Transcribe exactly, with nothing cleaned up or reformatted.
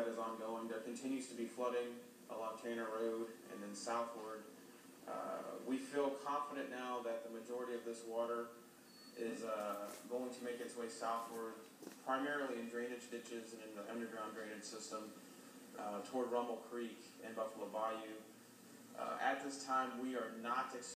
that is ongoing. There continues to be flooding along Tanner Road and then southward. Uh, we feel confident now that the majority of this water is uh, going to make its way southward, primarily in drainage ditches and in the underground drainage system uh, toward Rummel Creek and Buffalo Bayou. Uh, at this time, we are not expecting